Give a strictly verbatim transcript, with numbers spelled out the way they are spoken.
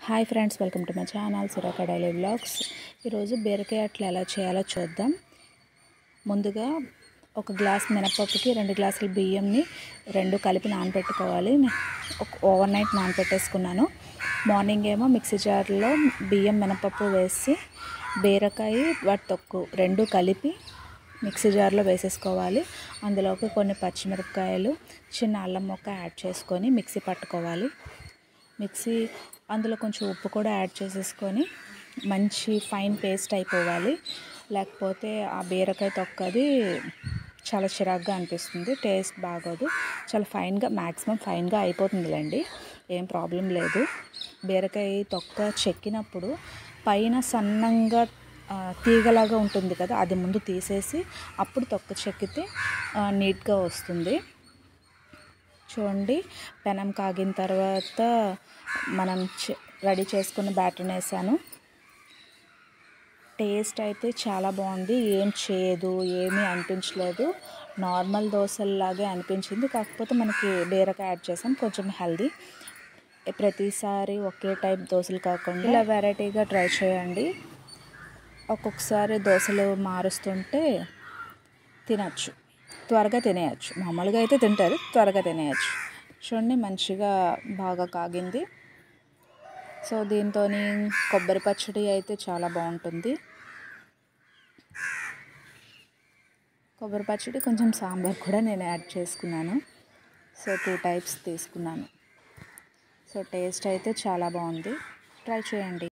Hi friends, welcome to my channel Surekha daily vlogs. ఈరోజు బీరకాయ అట్లా ఎలా చేయాలో చూద్దాం. ముందుగా ఒక గ్లాస్ మినపప్పుకి రెండు గ్లాసుల బియ్యంని రెండు కలిపి నానబెట్టుకోవాలి. ఒక ఓవర్ నైట్ నానబెట్టేసుకున్నాను. మార్నింగ్ ఏమో మిక్సీ జార్లో బియ్యం మినపప్పు వేసి బీరకాయ వాటి తొక్కు రెండు కలిపి మిక్సీ జార్లో వేసేసుకోవాలి. అందులోకి కొన్ని పచ్చిమిరపకాయలు, చిన్న అల్లం ముక్క యాడ్ చేసుకొని మిక్సీ పట్టుకోవాలి. మిక్సీ అందులో కొంచెం ఉప్పు కూడా యాడ్ చేసేసుకొని మంచి ఫైన్ పేస్ట్ అయిపోవాలి. లేకపోతే ఆ బీరకాయ తొక్కది చాలా చిరాగ్గా అనిపిస్తుంది, టేస్ట్ బాగోదు. చాలా ఫైన్గా మ్యాక్సిమం ఫైన్గా అయిపోతుందిలేండి, ఏం ప్రాబ్లం లేదు. బీరకాయ తొక్క చెక్కినప్పుడు పైన సన్నంగా తీగలాగా ఉంటుంది కదా, అది ముందు తీసేసి అప్పుడు తొక్క చెక్కితే నీట్గా వస్తుంది. చూడండి, పెనం కాగిన తర్వాత మనం రెడీ చేసుకున్న బ్యాటర్ని వేసాను. టేస్ట్ అయితే చాలా బాగుంది, ఏం చేయదు, ఏమీ అనిపించలేదు. నార్మల్ దోశల్లాగే అనిపించింది. కాకపోతే మనకి బీరకాయ యాడ్ చేసాం, కొంచెం హెల్దీ. ప్రతిసారి ఒకే టైప్ దోశలు కాకుండా ఇలా వెరైటీగా ట్రై చేయండి. ఒక్కొక్కసారి దోశలు మారుస్తుంటే తినచ్చు, త్వరగా తినేయచ్చు. మామూలుగా అయితే తింటారు, త్వరగా తినేయచ్చు. చూడండి, మంచిగా బాగా కాగింది. సో దీంతో కొబ్బరి పచ్చడి అయితే చాలా బాగుంటుంది. కొబ్బరి పచ్చడి కొంచెం సాంబార్ కూడా నేను యాడ్ చేసుకున్నాను. సో టూ టైప్స్ తీసుకున్నాను. సో టేస్ట్ అయితే చాలా బాగుంది, ట్రై చేయండి.